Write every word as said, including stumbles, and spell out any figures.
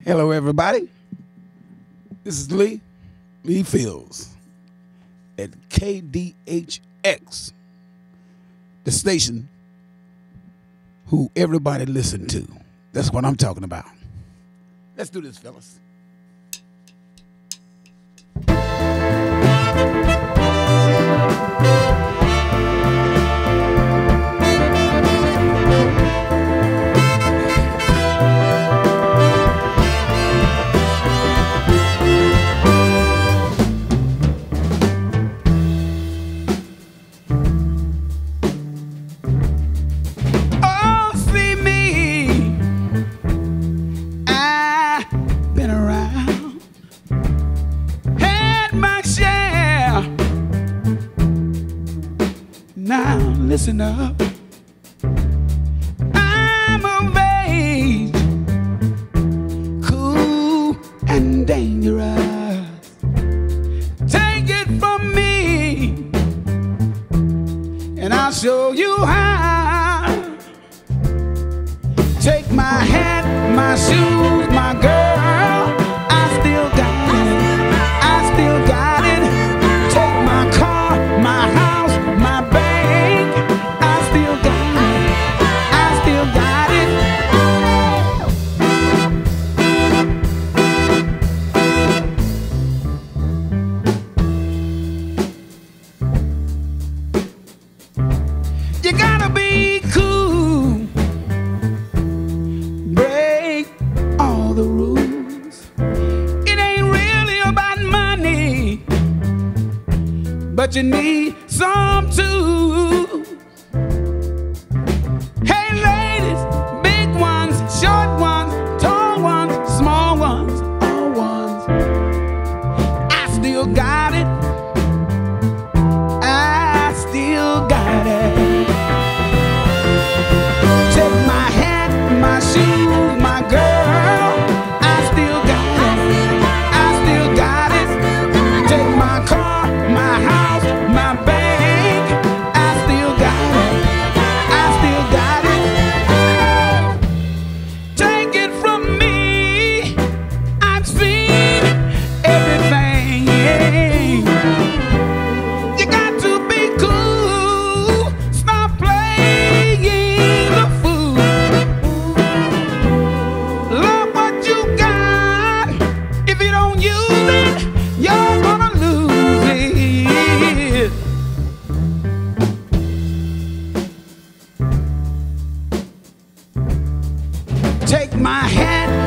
Hello, everybody. This is Lee, Lee Fields at K D H X, the station who everybody listened to. That's what I'm talking about. Let's do this, fellas. Now listen up. I'm of age, cool and dangerous. Take it from me, and I'll show you how. Take my hat, my shoes, my girl. I still got it. I still got it. Take my car, my house, my bag. You gotta be cool, break all the rules. It ain't really about money, but you need some too. Hey ladies, big ones, short ones, tall ones, small ones, all ones. I still got it. I still got it. My shoes, my girl, I still got it. I still got it. Take my car, my house, my bank. I still got it. I still got it. Take it from me. I've seen everything. You got to be cool. Stop playing the fool. You're gonna lose it. Take my hat,